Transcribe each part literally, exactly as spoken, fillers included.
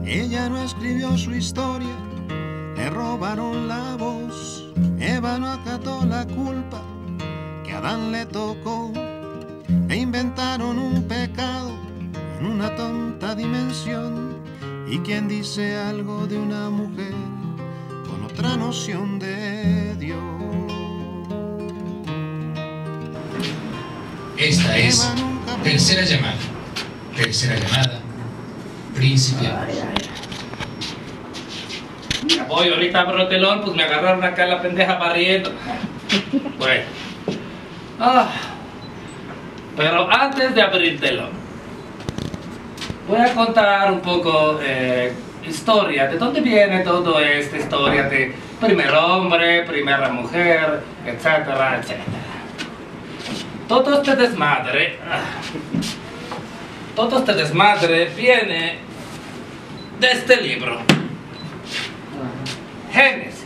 Ella no escribió su historia, le robaron la voz. Eva no acató la culpa que a Adán le tocó. E inventaron un pecado en una tonta dimensión. Y quien dice algo de una mujer con otra noción de Dios. Esta es tercera llamada. Tercera llamada. Príncipe. Ya voy, ahorita abro el telón, pues me agarraron acá la pendeja barriendo. Bueno. Ah. Pero antes de abrir el telón, voy a contar un poco eh, historia, de dónde viene toda esta historia de primer hombre, primera mujer, etcétera, etcétera. Todo este desmadre, todo este desmadre viene de este libro, Génesis.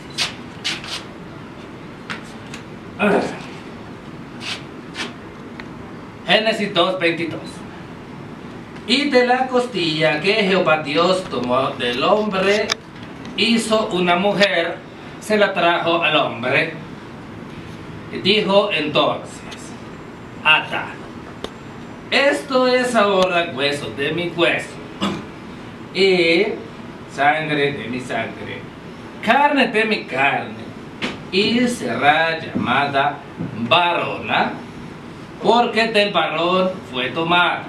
Génesis dos, veintidós. Y de la costilla que Jehová Dios tomó del hombre, hizo una mujer, se la trajo al hombre. Y dijo entonces, Adán, esto es ahora hueso de mi hueso y sangre de mi sangre, carne de mi carne, y será llamada varona, porque del varón fue tomado.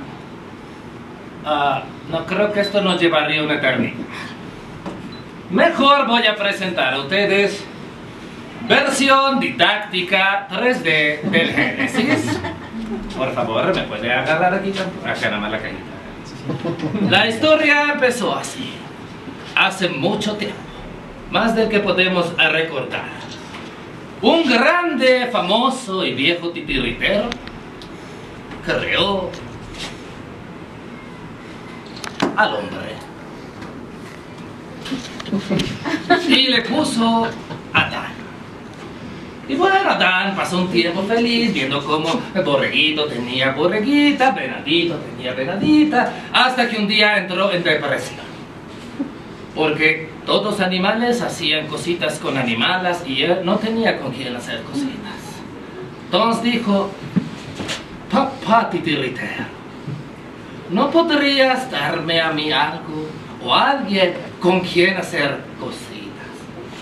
Uh, no creo que esto nos llevaría una eternidad. Mejor voy a presentar a ustedes versión didáctica tres D del Génesis. Por favor, me puede agarrar aquí, acá nada más la cajita. La historia empezó así, hace mucho tiempo, más del que podemos recordar. Un grande, famoso y viejo titiritero creó al hombre y le puso Adán. Y bueno, Adán pasó un tiempo feliz viendo cómo el borreguito tenía borreguita, venadito tenía venadita, hasta que un día entró en depresión. Porque todos los animales hacían cositas con animales y él no tenía con quién hacer cositas. Entonces dijo, papá titiritero, ¿no podrías darme a mí algo o alguien con quien hacer cositas?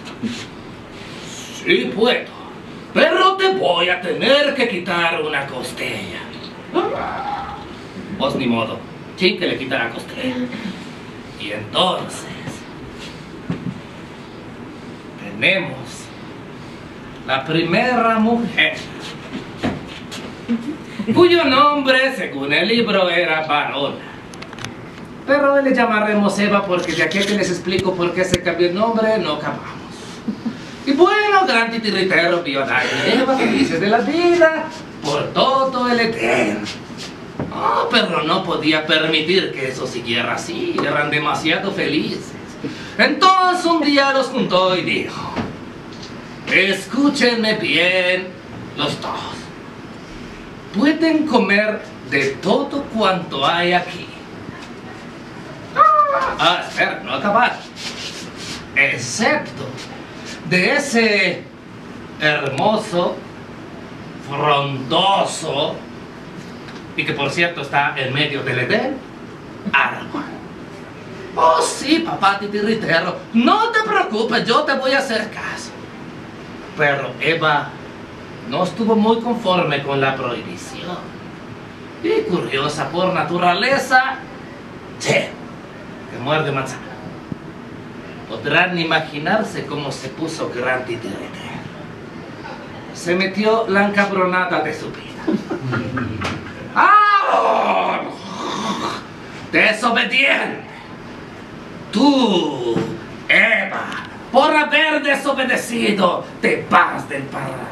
Sí puedo, pero te voy a tener que quitar una costilla. Pues ni modo, sí que le quita la costilla. Y entonces tenemos la primera mujer, cuyo nombre, según el libro, era varona. Pero le llamaremos Eva porque de aquí a que les explico por qué se cambió el nombre, no acabamos. Y bueno, gran titiritero vio a Adán y Eva felices de la vida por todo el eterno. Oh, pero no podía permitir que eso siguiera así, eran demasiado felices. Entonces un día los juntó y dijo, escúchenme bien los dos. Pueden comer de todo cuanto hay aquí. Ah, espera, no acabar. Excepto de ese hermoso, frondoso, y que por cierto está en medio del Edén, árbol. Oh sí, papá titiritero, no te preocupes, yo te voy a hacer caso. Pero Eva no estuvo muy conforme con la prohibición. Y curiosa por naturaleza, che, que muerde manzana. Podrán imaginarse cómo se puso gran titiritero. Se metió la encabronada de su vida. ¡Ah! ¡Desobediente! Tú, Eva, por haber desobedecido, te vas del paraíso.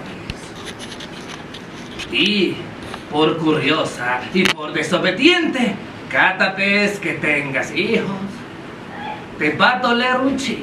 Y por curiosa y por desobediente, cada vez que tengas hijos, te va a doler un chingo.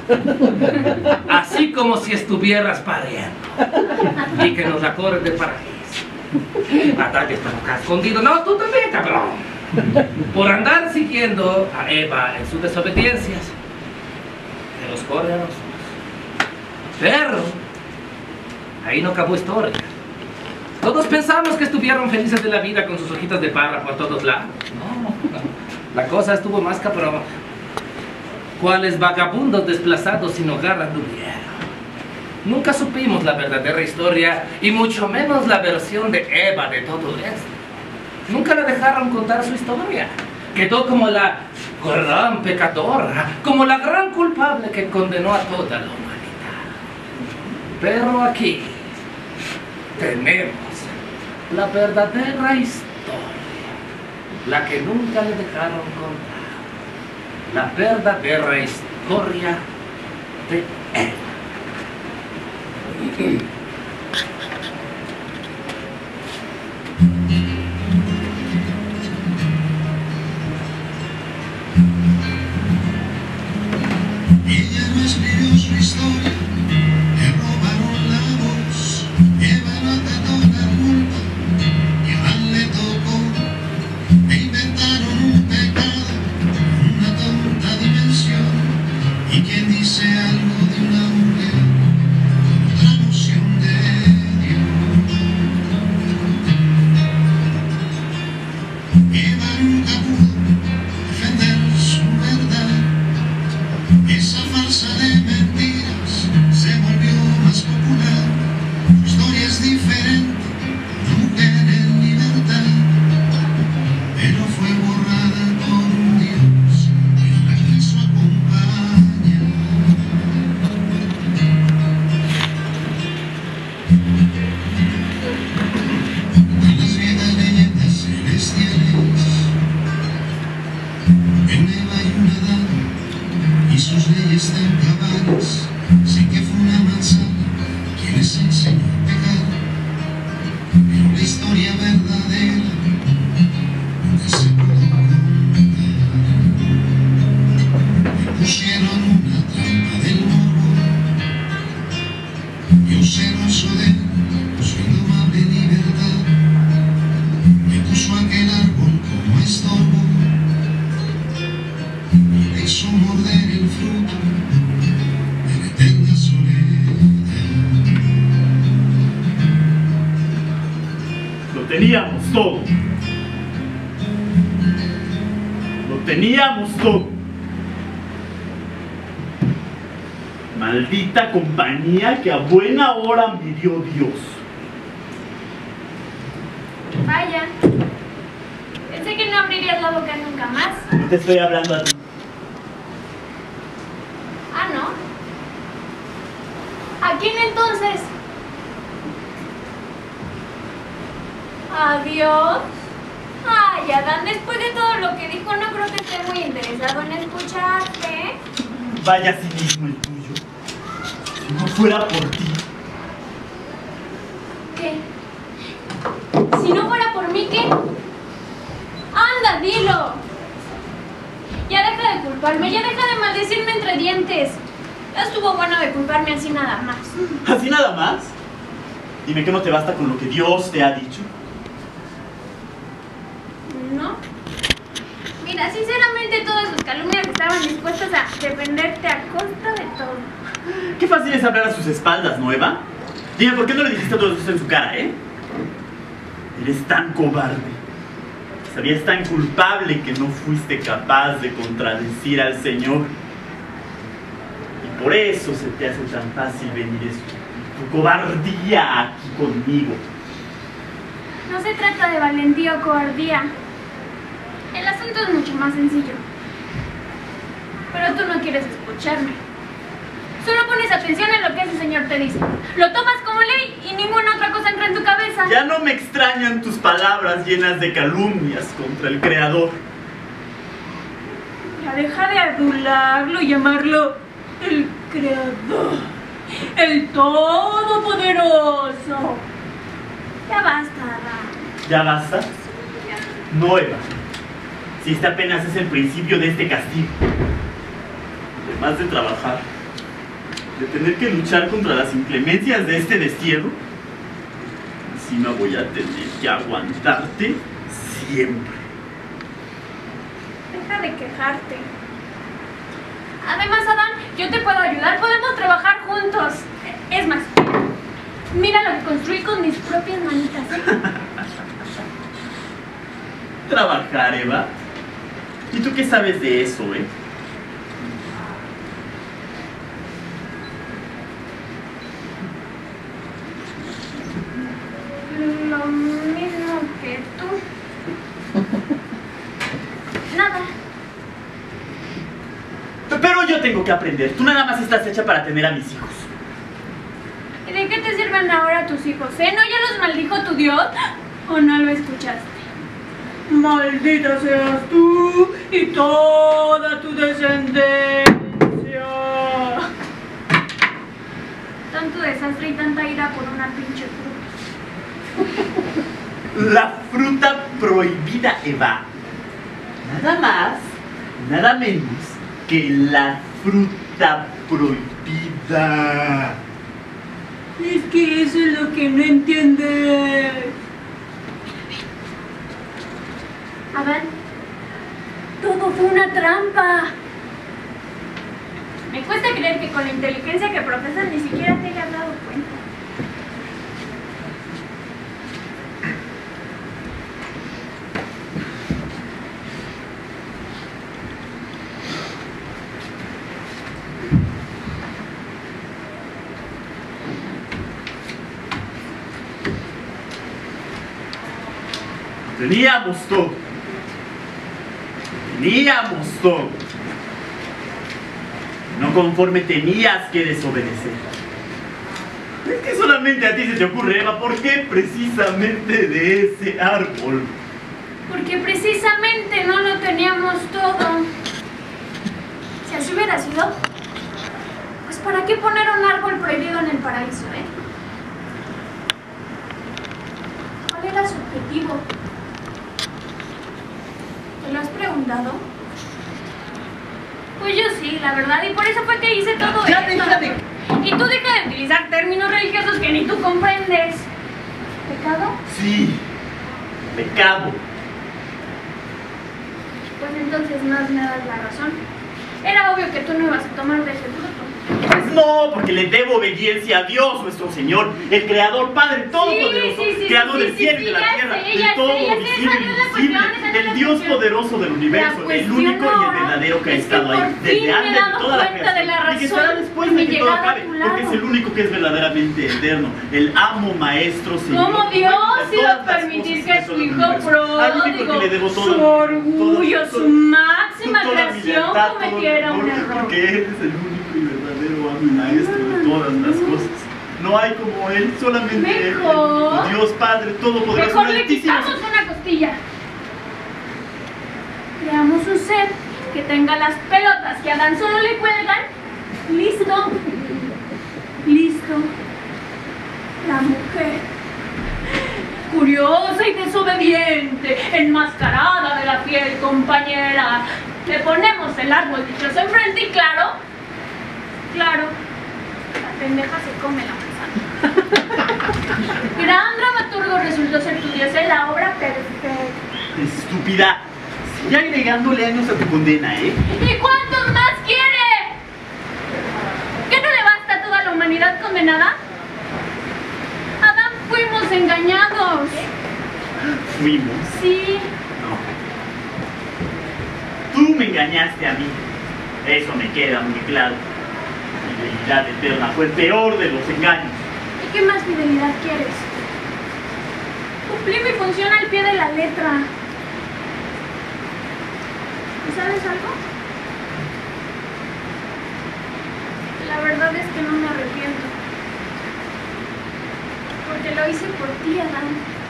Así como si estuvieras pariendo. Y que nos la corres del paraíso. Batalla está acá escondido. No, tú también, cabrón. por andar siguiendo a Eva en sus desobediencias. Se los corre a los ojos. Pero ahí no acabó historia. Todos pensamos que estuvieron felices de la vida con sus hojitas de parra por todos lados. No, la cosa estuvo más cabrón. ¿Cuáles vagabundos desplazados sin hogar anduvieron? Nunca supimos la verdadera historia y mucho menos la versión de Eva de todo esto. Nunca le dejaron contar su historia. Quedó como la gran pecadora, como la gran culpable que condenó a toda la humanidad. Pero aquí tenemos la verdadera historia, la que nunca le dejaron contar, la verdadera historia de Eva. Ella no escribió su historia, le robaron la voz, Eva no acató la culpa, y a Adán le tocó, e inventaron un pecado, una tonta dimensión, y quien dice algo de una mujer, con otra noción de Dios. Eva nunca pudo defender su verdad. Esa farsa de mentiras se volvió más popular. Su historia es diferente, una mujer en libertad, pero fue borrada por un Dios que no la quiso acompañar. En las viejas leyendas celestiales, en Eva hay una Adán y sus leyes tan cabales. Sé que fue una manzana quien les enseñó a pecar, pero la historia verdadera nunca se pudo contar. Me pusieron una trampa del morbo, yo celoso de su indomable libertad, me puso aquel árbol como estorbo, me hizo morder el fruto de la eterna soledad. Lo teníamos todo. Lo teníamos todo. Maldita compañía que a buena hora me dio Dios. Vaya. Pensé que no abrirías la boca nunca más. No te estoy hablando a ti. Ah, ¿no? ¿A quién entonces? ¿Adiós? Ay, Adán, después de todo lo que dijo, no creo que esté muy interesado en escucharte. Vaya cinismo el tuyo. Si no fuera por ti. ¿Qué? Si no fuera por mí, ¿qué? ¡Anda, dilo! Ya deja de culparme, ya deja de maldecirme entre dientes. Ya estuvo bueno de culparme así nada más. ¿Así nada más? Dime que no te basta con lo que Dios te ha dicho. ¿No? Mira, sinceramente todas sus calumnias estaban dispuestas a defenderte a costa de todo. Qué fácil es hablar a sus espaldas, ¿no, Eva? Dime, ¿por qué no le dijiste todo eso en su cara, eh? Eres tan cobarde. Sabías tan culpable que no fuiste capaz de contradecir al Señor. Y por eso se te hace tan fácil venir eso. Tu cobardía aquí conmigo. No se trata de valentía o cobardía. El asunto es mucho más sencillo. Pero tú no quieres escucharme. Solo pones atención en lo que ese señor te dice. Lo tomas como ley y ninguna otra cosa entra en tu cabeza. Ya no me extrañan tus palabras llenas de calumnias contra el Creador. Ya deja de adularlo y llamarlo el Creador, el Todopoderoso. Ya basta, Adán. ¿Ya basta? No, Eva. Si este apenas es el principio de este castigo. Además de trabajar, de tener que luchar contra las inclemencias de este destierro, encima voy a tener que aguantarte siempre. de quejarte. Además, Adán, yo te puedo ayudar, podemos trabajar juntos. Es más, mira lo que construí con mis propias manitas, ¿eh? ¿Trabajar, Eva? ¿Y tú qué sabes de eso, eh? Lo mismo que tú. Nada. Pero yo tengo que aprender. Tú nada más estás hecha para tener a mis hijos. ¿Y de qué te sirven ahora tus hijos, eh? ¿No ya los maldijo tu Dios? ¿O no lo escuchaste? Maldita seas tú y toda tu descendencia. Tanto desastre y tanta ira por una pinche fruta. La fruta prohibida, Eva. Nada más, nada menos que la fruta prohibida. Es que eso es lo que no entiendes. Adán, todo fue una trampa. Me cuesta creer que con la inteligencia que profesas ni siquiera te hayas dado cuenta. Teníamos todo. Teníamos todo. No conforme tenías que desobedecer. Es que solamente a ti se te ocurre, Eva, ¿por qué precisamente de ese árbol? Porque precisamente no lo teníamos todo. Si así hubiera sido, pues ¿para qué poner un árbol prohibido en el paraíso, eh? ¿Cuál era su objetivo? ¿Te lo has preguntado? Pues yo sí, la verdad, y por eso fue que hice todo Ya, esto. deja de- Y tú deja de utilizar términos religiosos que ni tú comprendes. ¿Pecado? Sí, pecado. Pues entonces más me das la razón. Era obvio que tú no ibas a tomar de ese fruto. Pues no, porque le debo obediencia a Dios, nuestro Señor, el Creador, Padre Todopoderoso, Sí, sí, sí, Creador sí, del sí, cielo y sí, de la ya tierra, sé, de ya todo sé, ya lo sé, visible esa y no es la invisible, cuestión, esa no es del la Dios cuestión. poderoso del universo, La el único y el cuestión verdadero que ha es que estado ahí por desde fin me he antes de dado toda la cuenta de la creación y que razón estará después de de mi que todo llegada a acabe, tu porque es lado. el único que es verdaderamente eterno, el amo, maestro, Señor. ¿Cómo dueño de Dios todas iba a las permitir cosas que de su todo el hijo universo? Al único pródigo, que le debo toda- su orgullo, toda- su toda- máxima toda mi creación lealtad, todo mi cometiera un amor, error? Porque Él es el único y verdadero amo y maestro de todas las cosas. No hay como Él, solamente Él, el Mejor- único Dios Padre Todopoderoso, Mejor le Altísimo. quitamos una costilla. Creamos un ser que tenga las pelotas que a Dan solo le cuelgan. Listo. Listo. La mujer. Curiosa y desobediente, enmascarada de la fiel compañera. Le ponemos el árbol dichoso enfrente y claro, claro, la pendeja se come la manzana. Gran dramaturgo resultó ser tu Dios en la obra perfecta. Estúpida. Sigue agregándole años a tu condena, ¿eh? ¿Y cuántos más quiere? ¿Qué no le basta a toda la humanidad condenada? Adán, fuimos engañados. Fuimos. Sí, No. Tú me engañaste a mí. Eso me queda muy claro. Mi deidad eterna fue el peor de los engaños. ¿y qué más fidelidad quieres? Cumplí mi función al pie de la letra. ¿Y sabes algo? La verdad es que no me arrepiento. Porque lo hice por ti, Adán.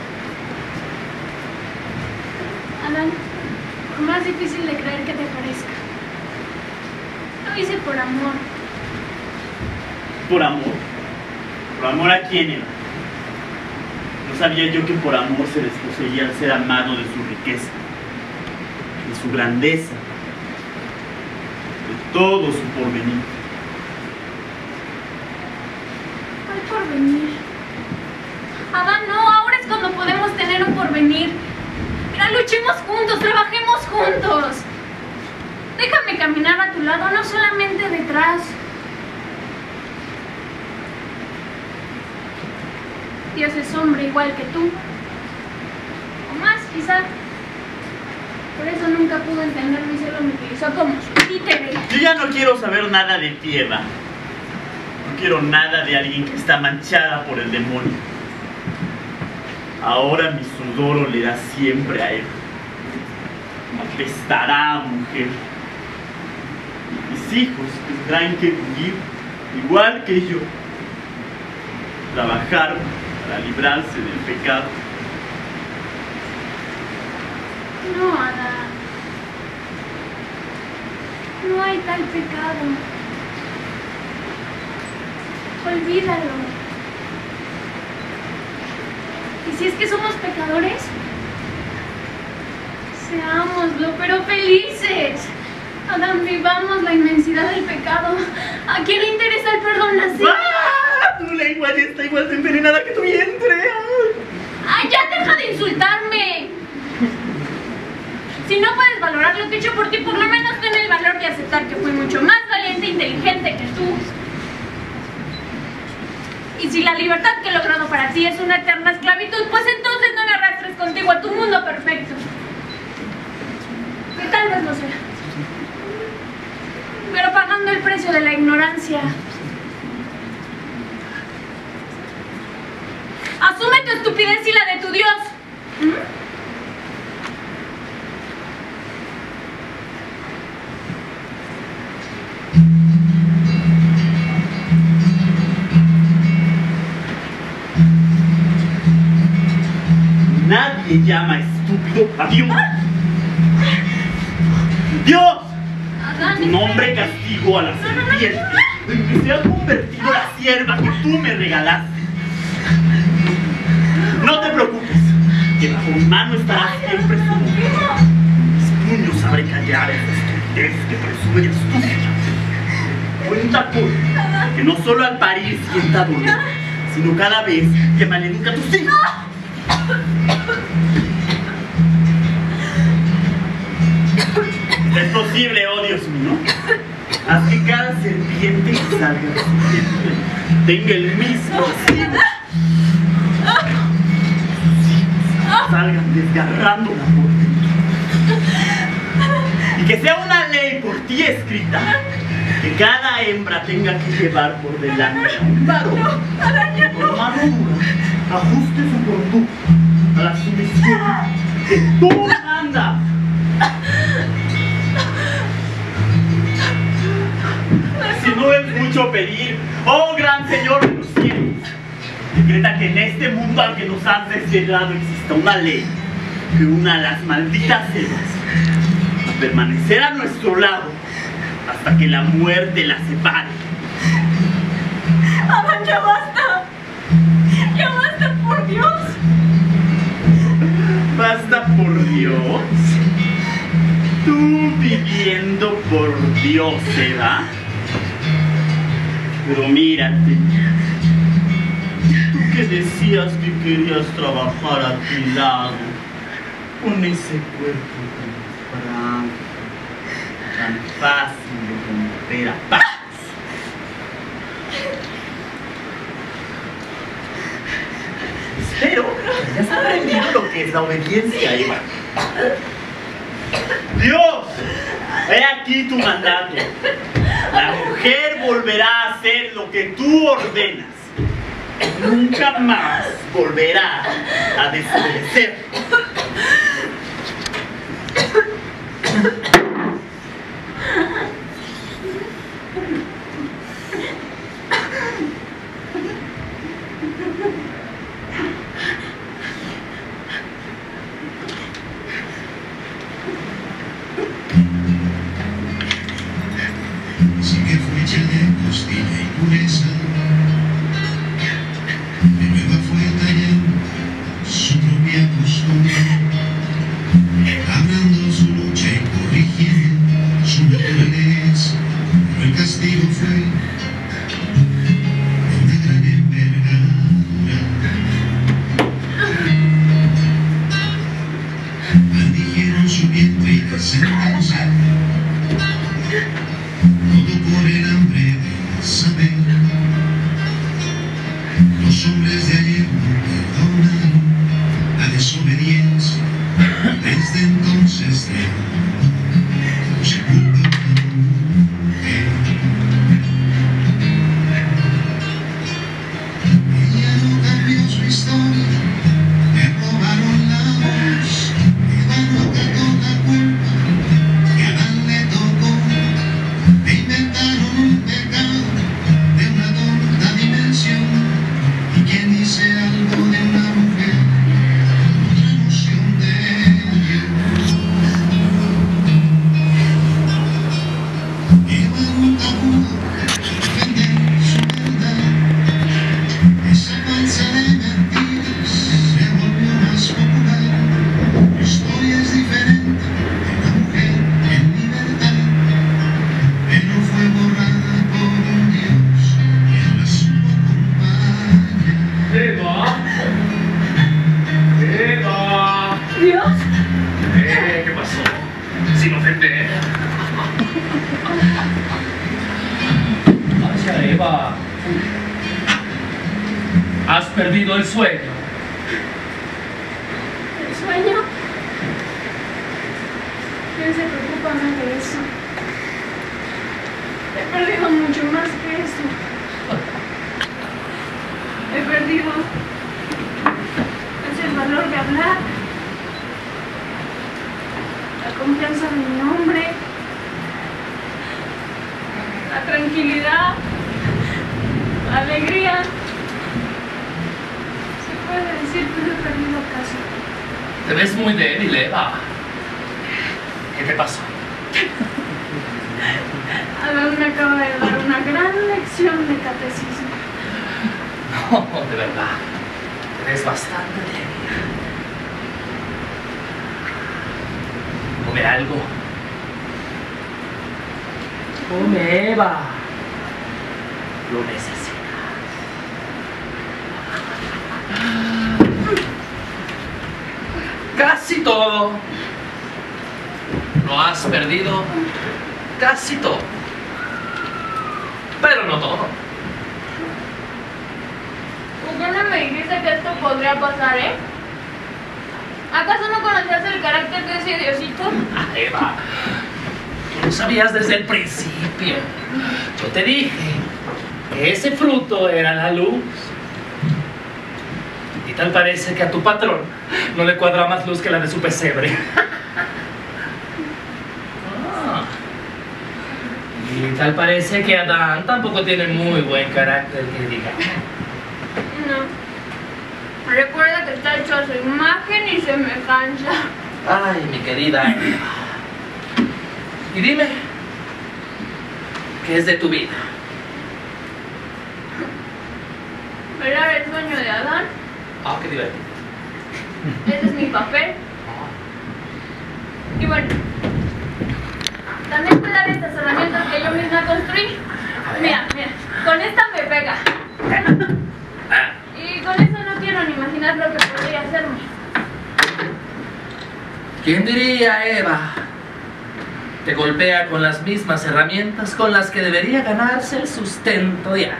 Adán, por más difícil de creer que te parezca, lo hice por amor. ¿Por amor? ¿Por amor a quién era? No sabía yo que por amor se desposeía al ser amado de su riqueza, de su grandeza, de todo su porvenir. ¿Cuál porvenir? Adán, no, ahora es cuando podemos tener un porvenir. Mira, luchemos juntos, trabajemos juntos. caminar a tu lado, no solamente detrás. Dios es hombre igual que tú. O más, quizá. Por eso nunca pudo entenderme y solo me utilizó como su títere. Yo ya no quiero saber nada de ti, Eva. No quiero nada de alguien que está manchada por el demonio. Ahora mi sudor olerá siempre a Eva. Apestará, mujer. Mis hijos tendrán que vivir igual que yo. Trabajar para librarse del pecado. No, Adán. No hay tal pecado. Olvídalo. Y si es que somos pecadores, seámoslo, pero felices. Adán, vivamos la inmensidad del pecado. ¿A quién le interesa el perdón así? ¡Ah! Tu lengua ya está igual de envenenada que tu vientre. ¡Ay, ya deja de insultarme! Si no puedes valorar lo que he hecho por ti, por lo menos ten el valor de aceptar que fui mucho más valiente e inteligente que tú. Y si la libertad que he logrado para ti es una eterna esclavitud, pues entonces no me arrastres contigo a tu mundo perfecto. Que tal vez lo sea. Pero pagando el precio de la ignorancia. Asume tu estupidez y la de tu Dios. ¿Mm? Nadie llama estúpido a Dios. ¡Dios! Tu nombre castigo a la serpiente, en que se ha convertido la sierva que tú me regalaste. No te preocupes, que bajo mi mano estará siempre su mujer. Mis puños sabré callar esa estupidez que presume de astucia. Cuenta con que no solo al parir sienta dolor, sino cada vez que maleduca a tus hijos. Es posible, oh Dios mío, haz que cada serpiente que salga de su vientre tenga el mismo destino. Sus hijos salgan desgarrándola por dentro. Y que sea una ley por ti escrita, que cada hembra tenga que llevar por delante a un varón, por mano dura, ajuste su conducta a la sumisión que tú mandas. Si no es mucho pedir, oh gran Señor de los cielos, decreta que en este mundo al que nos has desheredado exista una ley que una a las malditas Evas a permanecer a nuestro lado hasta que la muerte las separe. Adán, ya basta. Ya basta, por Dios. ¿Basta por Dios? Tú viviendo por Dios, Eva. Pero mírate, tú que decías que querías trabajar a tu lado, con ese cuerpo tan franco, tan fácil de romper a paz. Espero que hayas aprendido lo que es la obediencia, Eva. Dios, he aquí tu mandato. La mujer volverá a hacer lo que tú ordenas. Nunca más volverá a desobedecer. Sigue flecha de costilla y pureza, de nueva fue tallando su propia costura. perdido el sueño. ¿El sueño? ¿Quién se preocupa más de eso? He perdido mucho más que eso. He perdido es el valor de hablar, la confianza en mi nombre, la tranquilidad, la alegría. Se puede decir que no he perdido casi. Te ves muy débil, Eva. ¿Qué te pasó? Adán me acaba de dar una gran lección de catecismo. No, de verdad. Eres bastante débil. Come algo. Come, Eva. Lo necesitas. Casi todo. Lo has perdido. Casi todo. Pero no todo. ¿Por qué no me dijiste que esto podría pasar, eh? ¿Acaso no conocías el carácter de ese Diosito? Ah, Eva, tú lo sabías desde el principio. Yo te dije que ese fruto era la luz. Y tal parece que a tu patrón no le cuadra más luz que la de su pesebre. Ah. Y tal parece que Adán tampoco tiene muy buen carácter, que diga. No. Recuerda que está hecho a su imagen y semejanza. Ay, mi querida Eva. Y dime, ¿qué es de tu vida? ¿Era el sueño de Adán? Ah, qué divertido. Ese es mi papel. Y bueno, también cuidar estas herramientas que yo misma construí. Mira, mira, con esta me pega. Y con eso no quiero ni imaginar lo que podría hacerme. ¿Quién diría, Eva? Te golpea con las mismas herramientas con las que debería ganarse el sustento diario.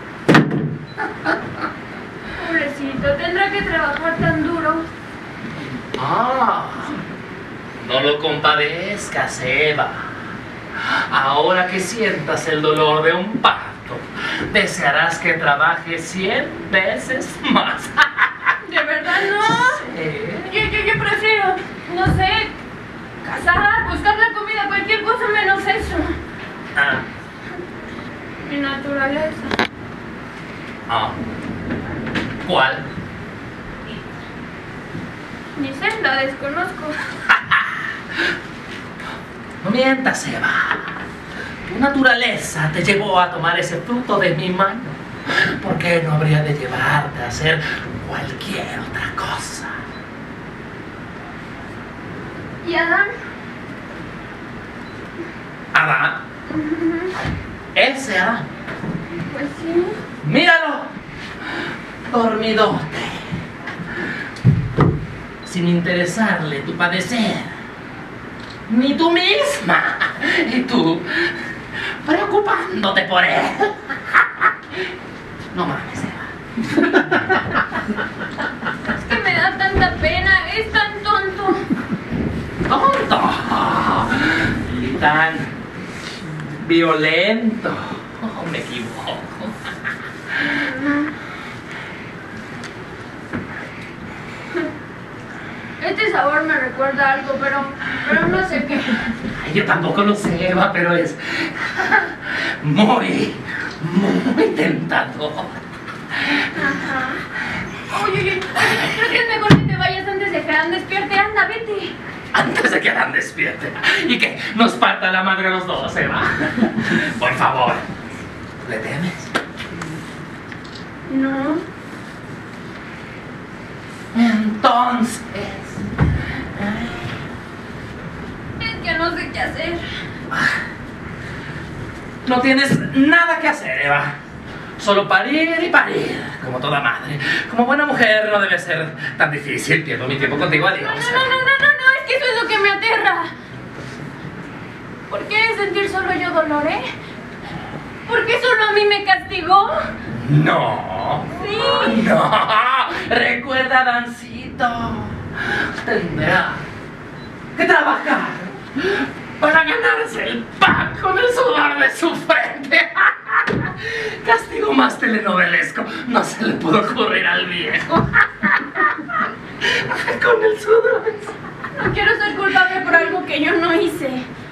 Pobrecito, tendrá que trabajar tan duro. Ah, no lo compadezcas, Eva. Ahora que sientas el dolor de un parto, desearás que trabaje cien veces más. ¿De verdad no? Sí. Yo, yo, yo prefiero, no sé, cazar, buscar la comida, cualquier cosa menos eso. Ah, Mi naturaleza. ah. ¿Cuál? Ni sé, la desconozco. No mientas, Eva. Tu naturaleza te llevó a tomar ese fruto de mi mano. ¿Por qué no habría de llevarte a hacer cualquier otra cosa? ¿Y Adán? ¿Adán? Ese Adán. Pues sí. ¡Míralo! Dormidote. Sin interesarle tu padecer. Ni tú misma. Y tú, preocupándote por él. No mames, Eva. Es que me da tanta pena, es tan tonto. ¡Tonto! Y tan violento. Oh, me equivoco. Este sabor me recuerda a algo, pero, pero no sé qué. Ay, yo tampoco lo sé, Eva, pero es muy, muy tentador. Ajá. Oye, oye, oye, creo que es mejor que te vayas antes de que Adán despierte. Anda, vete. Antes de que Adán despierte y que nos parta la madre a los dos, Eva. Por favor. ¿Le temes? No. Entonces... Es que no sé qué hacer. No tienes nada que hacer, Eva. Solo parir y parir, como toda madre. Como buena mujer no debe ser tan difícil. Pierdo mi tiempo contigo, No, adiós. no, no, no, no, no, es que eso es lo que me aterra. ¿Por qué sentir solo yo dolor, eh? ¿Por qué solo a mí me castigó? No. Sí. No. Recuerda, Dancito. Tendrá que trabajar para ganarse el pan con el sudor de su frente. Castigo más telenovelesco no se le pudo ocurrir al viejo. Con el sudor. No quiero ser culpable por algo que yo no hice.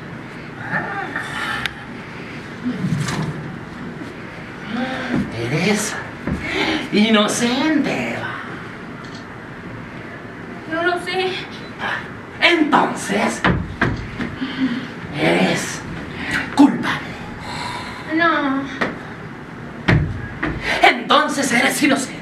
Eres inocente, Eva. No lo sé. Entonces, eres culpable. No. Entonces eres inocente.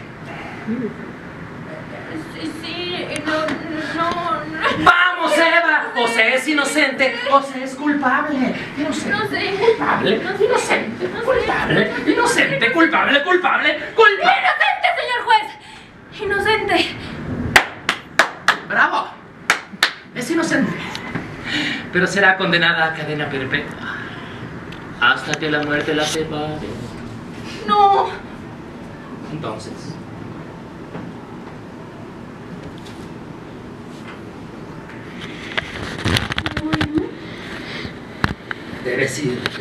Sí, sí, no, no, no. ¡Vamos, Eva! O se es inocente o se es culpable. Inocente, No sé. culpable, No sé. inocente, No sé. culpable, inocente, culpable, culpable, culpable. ¡Inocente, señor juez! ¡Inocente! ¡Bravo! Es inocente. Pero será condenada a cadena perpetua. Hasta que la muerte la separe. No. Entonces, Bueno. debes irte.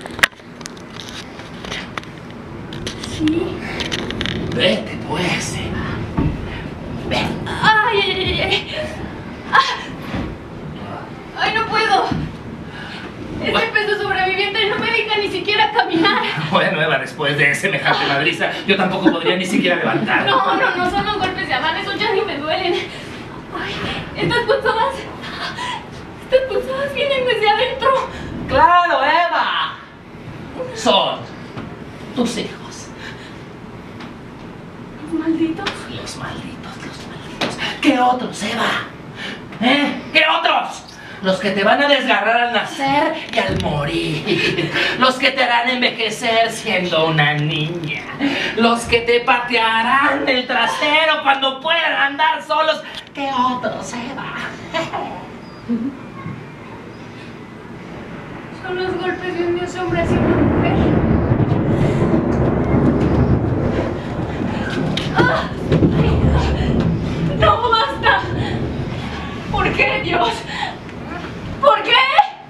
Sí. Vete, pues, Eva. Vete. Ay, ay, ay. Ah. Ay, no puedo. Este peso sobreviviente no me deja ni siquiera caminar. Bueno, Eva, después de semejante madriza, yo tampoco podría ni siquiera levantar. No, no, no, son los golpes de Adán, esos ya ni me duelen. Ay, estas punzadas. Estas punzadas vienen desde adentro. ¡Claro, Eva! Son tus hijos. ¿Los malditos? Los malditos, los malditos. ¿Qué otros, Eva? ¿Eh? ¿Qué otros? Los que te van a desgarrar al nacer y al morir. Los que te harán envejecer siendo una niña. Los que te patearán el trasero cuando puedan andar solos. ¿Qué otros, Eva? Son los golpes de un dios hombre hacia una mujer. ¡Ah! ¡No, basta! ¿Por qué, Dios? ¿Por qué?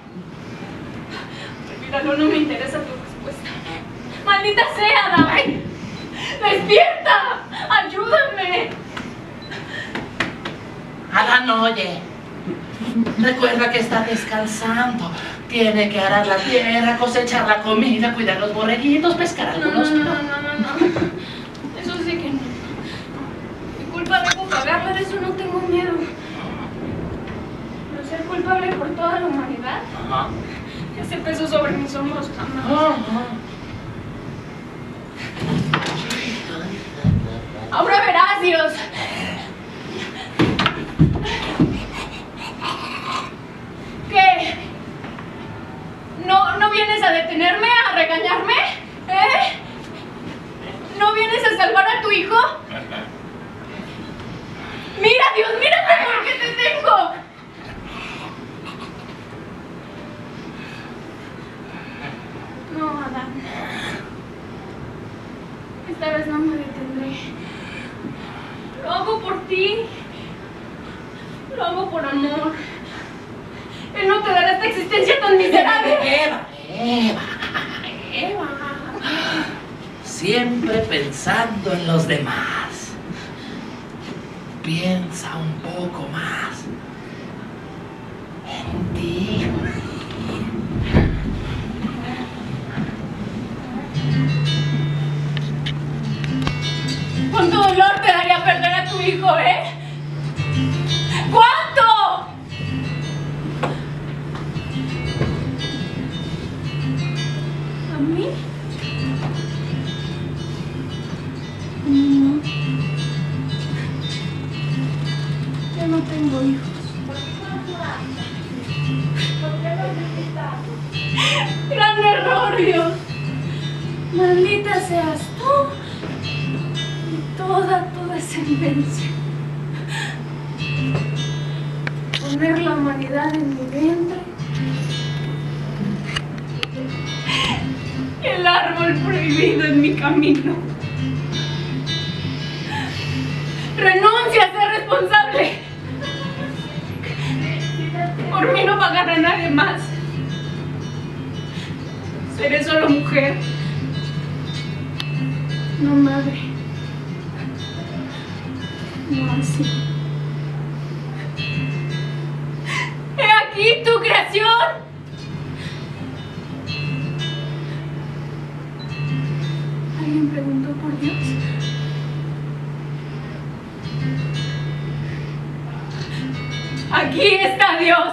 Olvídalo, no me interesa tu respuesta. ¡Maldita sea, David! ¡Despierta! ¡Ayúdame! Adán, oye. Recuerda que está descansando. Tiene que arar la tierra, cosechar la comida, cuidar los borreguitos, pescar No, no, algunos. no, no, no, no. Eso sí que no. Mi culpa debo pagarla, de eso no tengo miedo. Pero ser culpable por toda la humanidad, Ajá. ese peso sobre mis hombros jamás. Ajá. Ahora verás, Dios. ¿Qué? ¿No, ¿No vienes a detenerme, a regañarme? ¿Eh? ¿No vienes a salvar a tu hijo? Mira, Dios, mírate por qué te tengo. No, Adán. Esta vez no me detendré. Lo hago por ti. Lo hago por amor. Él no te dará esta existencia tan miserable. Eva, Eva, Eva. Siempre pensando en los demás. Piensa un poco más en ti. ¿Cuánto dolor te daría perder a tu hijo, eh? ¿Cuánto? ¿A mí? No. Yo no tengo hijos. Gran error, Dios. Maldita seas tú y toda tu descendencia. Poner la humanidad en mi vientre El árbol prohibido en mi camino. Renuncia a ser responsable. Por mí no pagará a nadie más. Seré solo mujer. No madre. No así. ¡He aquí tu creación! ¿Alguien preguntó por Dios? ¡Aquí está Dios!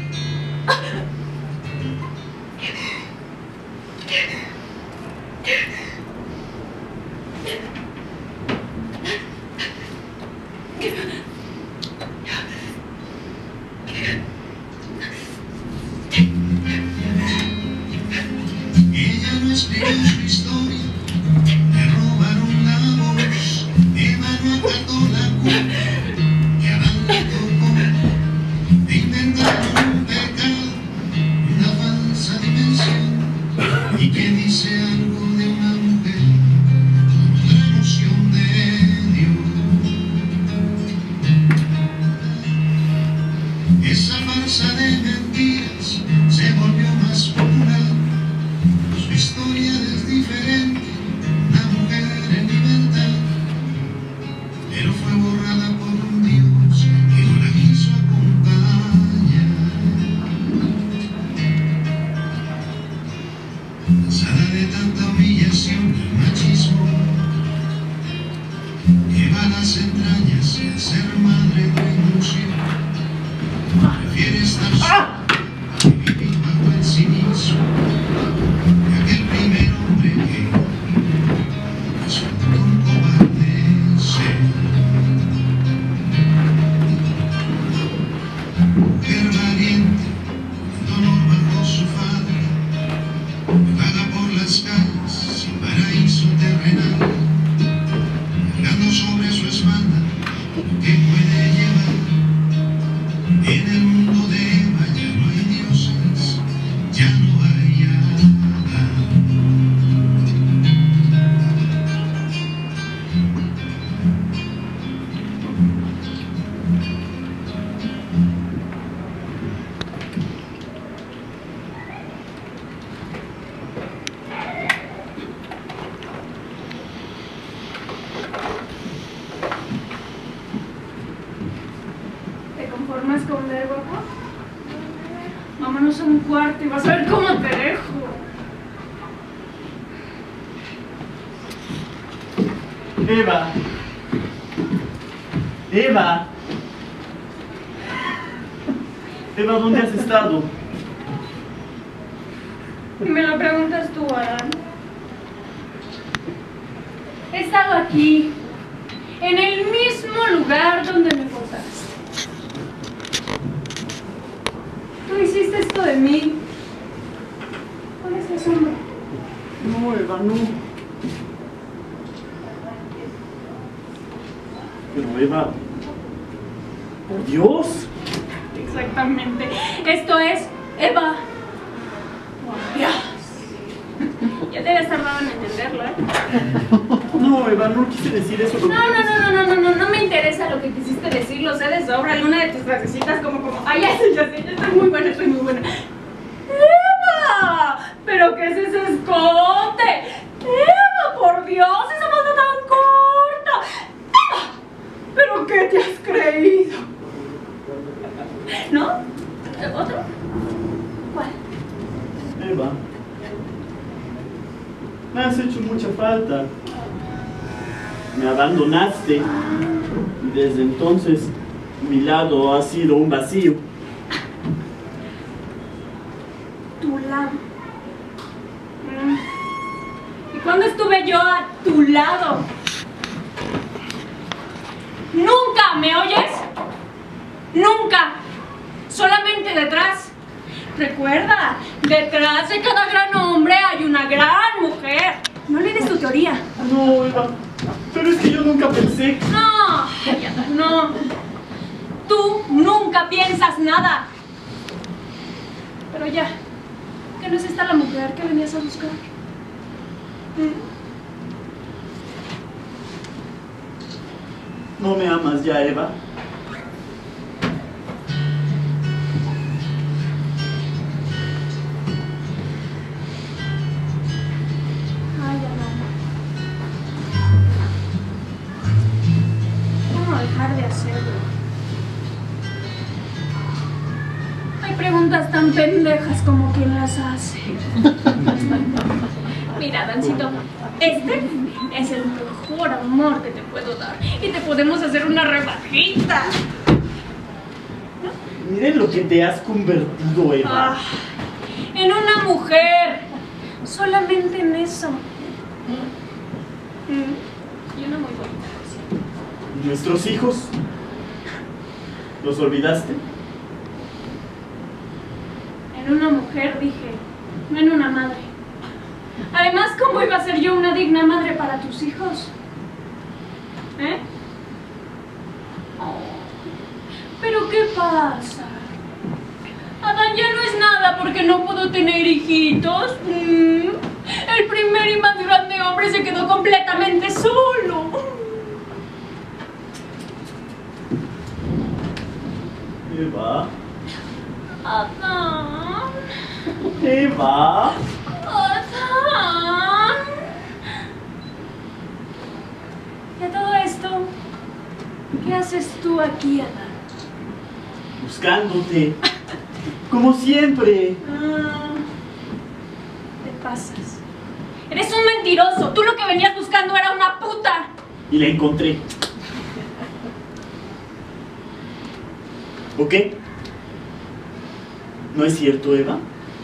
Ella no escribió su historia, le robaron la voz, Eva no acató la culpa que Adán le tocó, e inventaron un pecado, una falsa dimensión, y que dice algo de una mujer, otra noción de Dios. Esa farsa de mentiras se volvió más pura. Su historia es diferente, una mujer en libertad, pero fue borrada por un Dios que no la quiso acompañar. Cansada de tanta humillación y machismo, lleva a las entrañas y a ser madre renunció. Prefiere estar sola que vivir bajo el cinismo de aquel primer hombre que resultó un cobarde ser. Mujer valiente, con dolor bajo su falda, vaga por las calles sin paraíso terrenal, cargando sobre su espalda lo que puede llevar. En el mundo de Eva ya no hay dioses, ya no hay Adán. ¿Te conformas con ver, guapo? Vámonos a un cuarto y vas a ver cómo te dejo. Eva. Eva. Eva, ¿dónde has estado? Me lo preguntas tú, Adán. He estado aquí, en el mismo lugar donde me botaste. Tú hiciste esto de mí. ¿Cuál es el asombro? No, Eva, no. Pero Eva, por Dios. Exactamente. Esto es Eva. Por Dios. Ya te habías tardado en entenderlo, ¿eh? No, Eva, no quise decir eso. No, no, no, no, no, no, no, no me interesa lo que quisiste decir, lo sé de sobra. Alguna de tus frasecitas como, como, ay, ya sé, ya sé, ya estoy muy buena, estoy muy buena. ¡Eva! ¿Pero qué es ese escote? ¡Eva, por Dios! ¡Esa falda tan corta! ¡Eva! ¿Pero qué te has creído? ¿No? ¿Otro? ¿Cuál? Eva, me has hecho mucha falta. Me abandonaste y desde entonces mi lado ha sido un vacío. Tu lado. Mm. ¿Y cuándo estuve yo a tu lado? ¡Nunca! ¿Me oyes? ¡Nunca! Solamente detrás. Recuerda, detrás de cada gran hombre hay una gran mujer. No le des tu teoría. No, Eva, pero es que yo nunca pensé. No, no. Tú nunca piensas nada. Pero ya, ¿que no es esta la mujer que venías a buscar? ¿No me amas ya, Eva? Ay, Adán. ¿Cómo dejar de hacerlo? Hay preguntas tan pendejas como quien las hace. Mira, Adancito, este es el mejor amor que te puedo dar. Y te podemos hacer una rebajita. Miren lo que te has convertido, Eva. Ah, en una mujer. Solamente en eso. Mm. Y una muy bonita, por cierto. ¿Nuestros hijos? ¿Los olvidaste? En una mujer, dije, no en una madre. Además, ¿cómo iba a ser yo una digna madre para tus hijos? ¿Eh? Oh, ¿pero qué pasa? Adán ya no es nada porque no pudo tener hijitos. Mm. El primer y más grande hombre se quedó completamente solo. Eva. Adán. Eva. Adán. Y a todo esto, ¿qué haces tú aquí, Adán? Buscándote. Como siempre. Ah, te pasas. Eres un mentiroso. Tú lo que venías buscando era una puta. Y la encontré. ¿Ok? ¿No es cierto, Eva?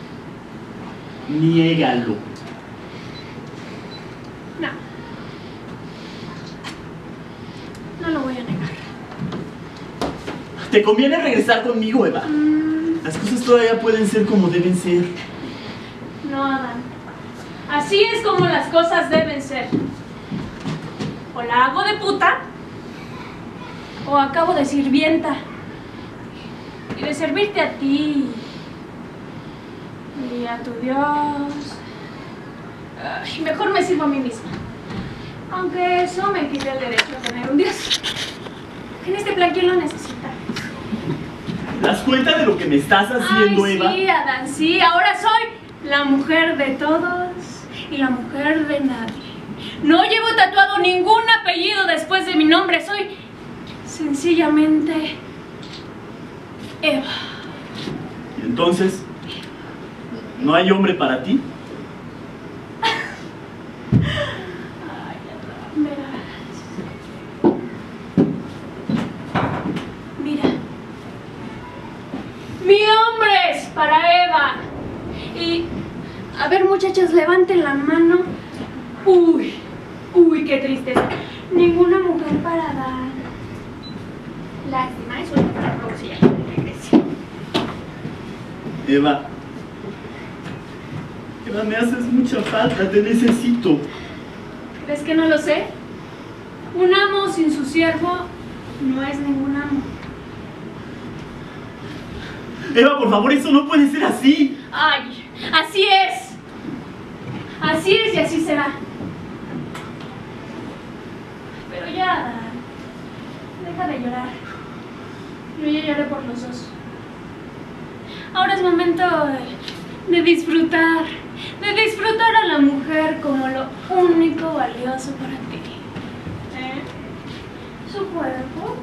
Niégalo. No. No lo voy a negar. ¿Te conviene regresar conmigo, Eva? Mm, Las cosas todavía pueden ser como deben ser. no, Adán. Así es como las cosas deben ser. O la hago de puta, o acabo de sirvienta. Y de servirte a ti. Y a tu Dios. Ay, mejor me sirvo a mí misma. Aunque eso me quita el derecho a tener un Dios. En este plan, ¿quién lo necesita? ¿Te das cuenta de lo que me estás haciendo, Ay, Eva? sí, Adán, sí. Ahora soy la mujer de todos y la mujer de nadie. No llevo tatuado ningún apellido después de mi nombre. Soy sencillamente Eva. ¿Y entonces? ¿No hay hombre para ti? Ay, Adán, verás. Mira. Mi hombre es para Eva. Y, a ver, muchachos, levanten la mano. Uy, uy, qué tristeza. Ninguna mujer para Adán. Lástima, eso es para producir de regresión. Eva. Eva, me haces mucha falta, te necesito. ¿Crees que no lo sé? Un amo sin su siervo no es ningún amo. Eva, por favor, eso no puede ser así. Ay, así es. Así es y así será. Pero ya, deja de llorar. Yo ya lloré por los dos. Ahora es momento de, de disfrutar, de disfrutar a la mujer como lo único valioso para ti. ¿Eh? Su cuerpo,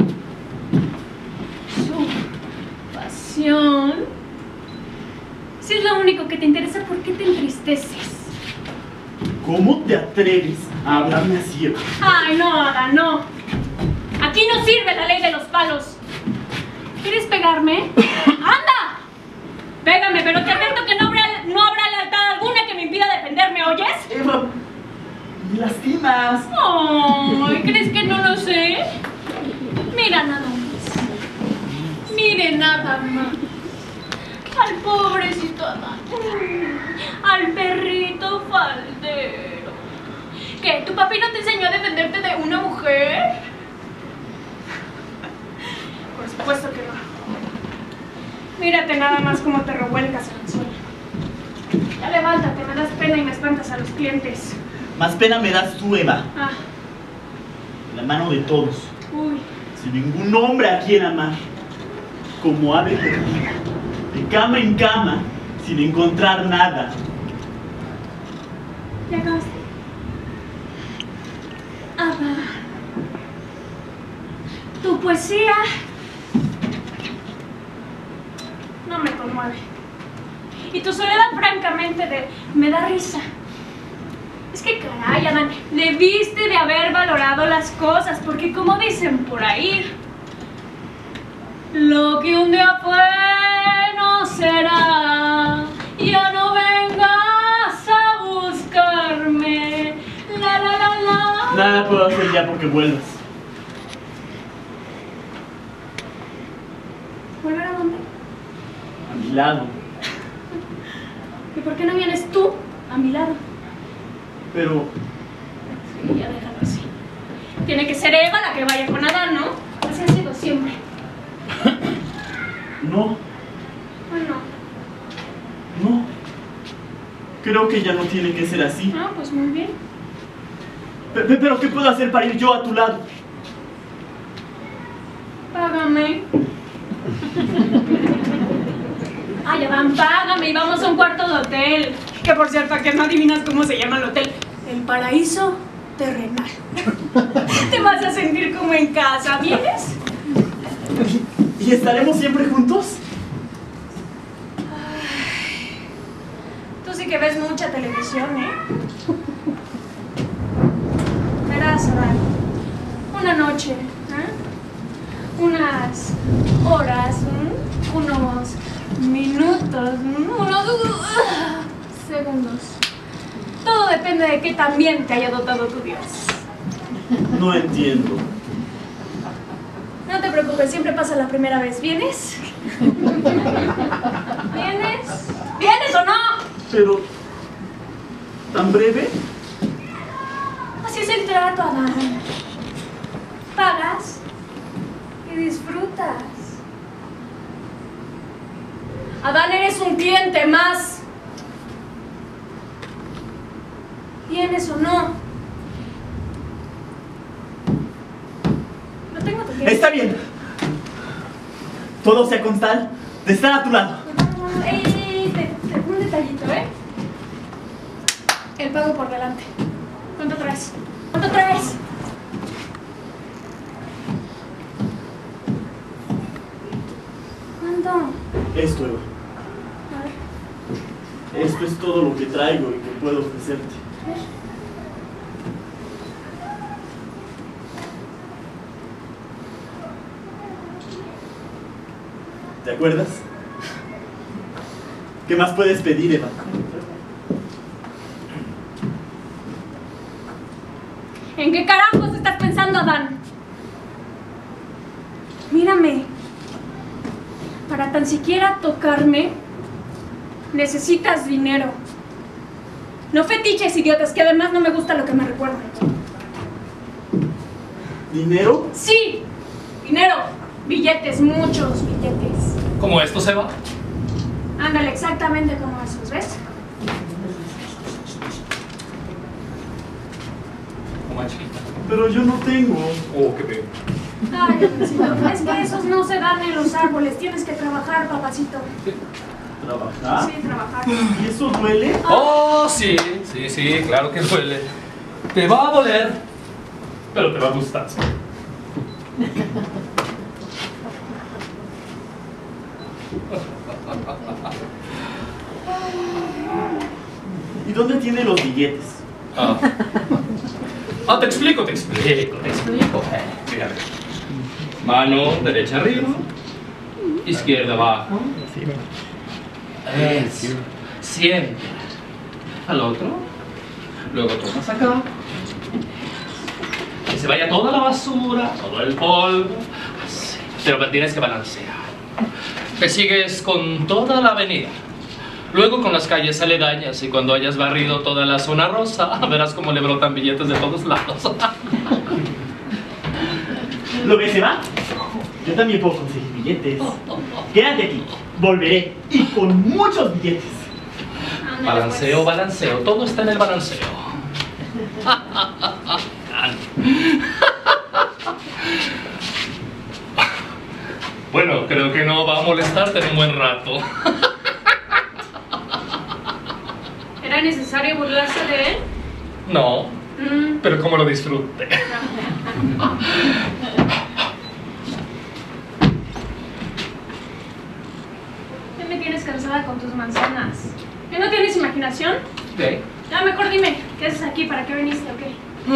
su pasión. Si es lo único que te interesa, ¿por qué te entristeces? ¿Cómo te atreves a hablarme así, Eva? Ay, no, Adán, no. Aquí no sirve la ley de los palos. ¿Quieres pegarme? ¡Anda! Pégame, pero te advierto que no habrá, no habrá lealtad alguna que me impida defenderme, ¿oyes? Eva, me lastimas. Ay, ¿crees que no lo sé? Mira nada más. Mire nada más. Al pobrecito Adán. Al perrito faldero. ¿Qué? ¿Tu papi no te enseñó a defenderte de una mujer? Por supuesto que no. Mírate nada más cómo te revuelcas en el suelo. Ya levántate, me das pena y me espantas a los clientes. Más pena me das tú, Eva. Ah, En la mano de todos. uy. Sin ningún hombre a quien amar. Como ave perdida. De cama en cama. Sin encontrar nada. ¿Ya acabaste? Ah, va. Tu poesía no me conmueve. Y tu soledad, francamente, de, me da risa. Es que caray, Adán, debiste de haber valorado las cosas, porque como dicen por ahí, lo que un día fue no será. Ya no vengas a buscarme. La la la la. Nada puedo hacer ya porque vuelvas. ¿Volver a dónde? A mi lado. ¿Y por qué no vienes tú a mi lado? Pero Sí, ya déjalo así. Tiene que ser Eva la que vaya con Adán, ¿no? Así ha sido siempre. no, Bueno, no. Creo que ya no tiene que ser así. ah, pues muy bien. Pe- pe- Pero ¿qué puedo hacer para ir yo a tu lado? Págame. Ay, Adán, págame y vamos a un cuarto de hotel. Que por cierto, ¿a qué no adivinas cómo se llama el hotel? El Paraíso Terrenal. Te vas a sentir como en casa, ¿vienes? ¿Y estaremos siempre juntos? Tú sí que ves mucha televisión, ¿eh? Verás, Adán, una noche, ¿eh? Unas horas, ¿eh? Unos minutos, ¿eh? Unos uh, segundos. Todo depende de qué tan bien te haya dotado tu Dios. No entiendo. No te preocupes, siempre pasa la primera vez. ¿Vienes? ¿Vienes? ¿Vienes o no? Pero... ¿tan breve? Así es el trato, Adán. Pagas y disfrutas. Adán, eres un cliente más. ¿Vienes o no? No tengo tu tiempo. Está bien. Todo sea con tal de estar a tu lado. No, ey, ey, te- te- un detallito, ¿eh? El pago por delante. ¿Cuánto traes? ¿Cuánto traes? ¿Cuánto? Esto, Eva. A ver, Esto es todo lo que traigo y que puedo ofrecerte. a ver. ¿Te acuerdas? ¿Qué más puedes pedir, Eva? ¿En qué carajos estás pensando, Adán? Mírame. Para tan siquiera tocarme, necesitas dinero. No fetiches, idiotas, que además no me gusta lo que me recuerdan. ¿Dinero? Sí, dinero. Billetes, muchos billetes. ¿Cómo esto se va? Ándale, exactamente como esos, ¿ves? Como más chiquita. Pero yo no tengo. Oh, qué feo. Ay, Diosito, es que esos no se dan en los árboles. Tienes que trabajar, papacito. ¿Trabajar? Sí, trabajar. ¿Y eso duele? Oh, sí, sí, sí, claro que duele. Te va a doler, pero te va a gustar. ¿Sí? ¿Y dónde tiene los billetes? Ah. Ah, te explico, te explico, te explico. Eh, mira, mira. Mano derecha arriba, izquierda abajo. Eso. Siempre. Al otro. Luego tomas acá. Que se vaya toda la basura, todo el polvo. Así. Pero tienes que balancear. Te sigues con toda la avenida. Luego con las calles aledañas y cuando hayas barrido toda la zona rosa, verás cómo le brotan billetes de todos lados. ¿Lo ves, Eva? Yo también puedo conseguir billetes. Quédate aquí. Volveré. Y con muchos billetes. Ándale, Balanceo, pues. balanceo, todo está en el balanceo. Bueno, creo que no va a molestarte en un buen rato. ¿Era necesario burlarse de él? No, Mm. pero como lo disfrute. Ya me tienes cansada con tus manzanas. ¿Que no tienes imaginación? ¿Qué? Ya, mejor dime, ¿qué haces aquí? ¿Para qué viniste o qué?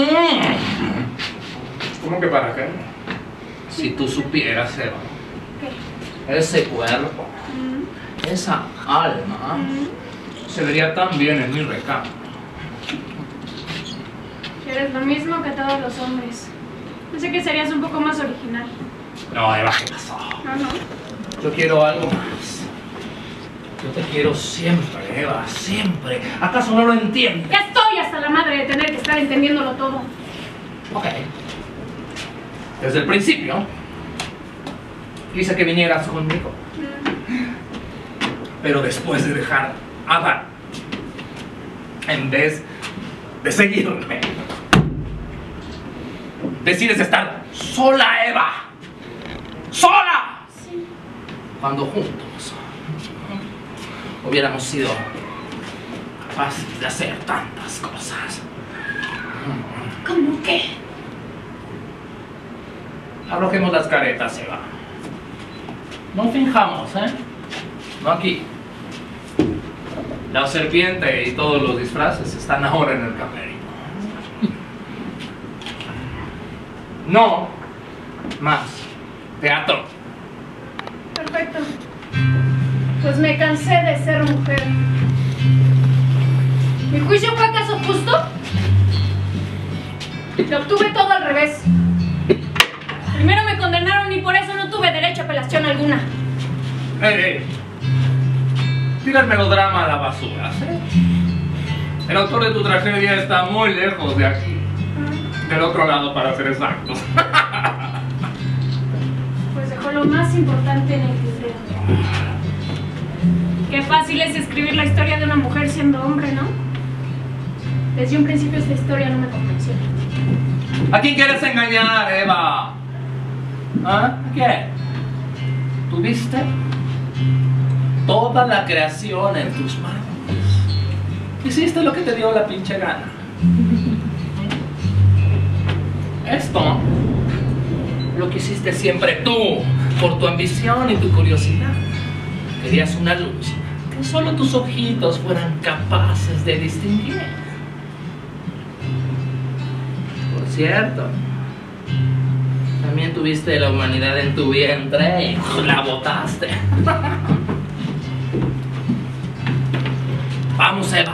¿Cómo que para qué? Si tú supieras, Eva, ¿Qué? ese cuerpo, Mm. esa alma, Mm. se vería tan bien en mi recámara. Eres lo mismo que todos los hombres. Pensé que serías un poco más original. No, Eva, ¿qué pasó? No, no. Yo quiero algo más. Yo te quiero siempre, Eva, siempre. ¿Acaso no lo entiendes? Ya estoy hasta la madre de tener que estar entendiéndolo todo. Ok. Desde el principio, quise que vinieras conmigo. Mm. Pero después de dejar a Dan, en vez de seguirme, decides estar sola, Eva. ¡Sola! Sí. Cuando juntos hubiéramos sido capaces de hacer tantas cosas. ¿Cómo qué? Arrojemos las caretas, Eva. No finjamos, ¿eh? No aquí. La serpiente y todos los disfraces están ahora en el camerino. No más teatro. Perfecto. Pues me cansé de ser mujer. ¿Mi juicio fue acaso justo? Lo obtuve todo al revés. Primero me condenaron y por eso no tuve derecho a apelación alguna. ¡Ey, ey! Tira el melodrama a la basura, ¿sí? El autor de tu tragedia está muy lejos de aquí. Del otro lado, para ser exactos. Pues dejó lo más importante en el tintero. Qué fácil es escribir la historia de una mujer siendo hombre, ¿no? Desde un principio esta historia no me convenció. ¿A quién quieres engañar, Eva? ¿Ah? ¿A quién? ¿Tuviste toda la creación en tus manos? Hiciste lo que te dio la pinche gana. Esto lo que hiciste siempre tú, por tu ambición y tu curiosidad. Querías una luz que solo tus ojitos fueran capaces de distinguir. Por cierto, también tuviste la humanidad en tu vientre y la botaste. Vamos, Eva.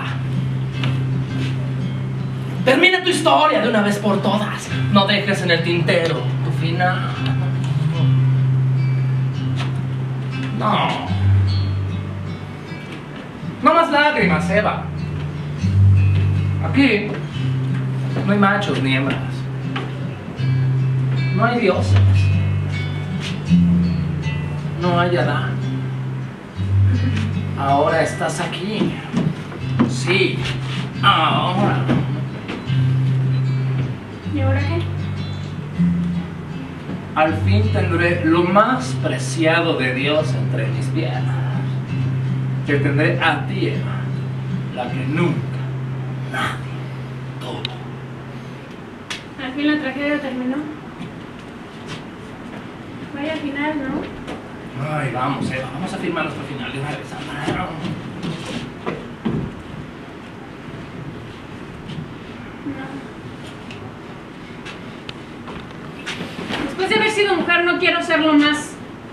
Termina tu historia de una vez por todas. No dejes en el tintero tu final. No. No más lágrimas, Eva. Aquí no hay machos ni hembras. No hay dioses. No hay Adán. Ahora estás aquí. Sí, ahora. ¿Y ahora qué? Al fin tendré lo más preciado de Dios entre mis piernas. Te tendré a ti, Eva, la que nunca nadie tuvo. Al fin la tragedia terminó. Vaya final, ¿no? Ay, vamos, Eva, vamos a firmar nuestro final de una vez. No. Después de haber sido mujer no quiero serlo más.